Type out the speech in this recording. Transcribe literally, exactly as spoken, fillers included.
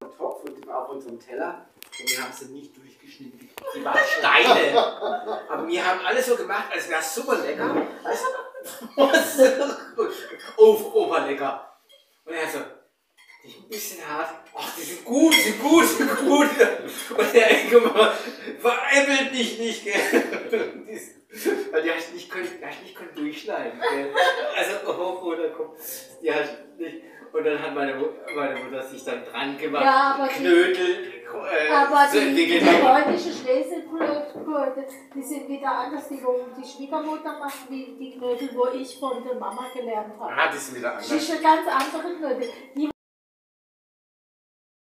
unserem Topf und auf unserem Teller und wir haben sie nicht durchgeschnitten. Die waren Steine. Aber wir haben alles so gemacht, als wäre es super lecker. Also, oh, oberlecker. Und er so, die sind ein bisschen hart. Ach, die sind gut, sind gut, sind gut. Und der Engelmann veräppelt mich nicht, gell. Weil die hast nicht können, die hast nicht können durchschneiden, gell. Also hoch oder kommt, die hast nicht. Und dann hat meine, meine Mutter sich dann dran gemacht, ja, aber Knödel äh, aber so die, die polnische Schnitzelbröte, die sind wieder anders, die wo die Schwiegermutter macht, wie die Knödel, wo ich von der Mama gelernt habe. Ah, die sind wieder anders. Das ist eine ganz andere Knödel. Die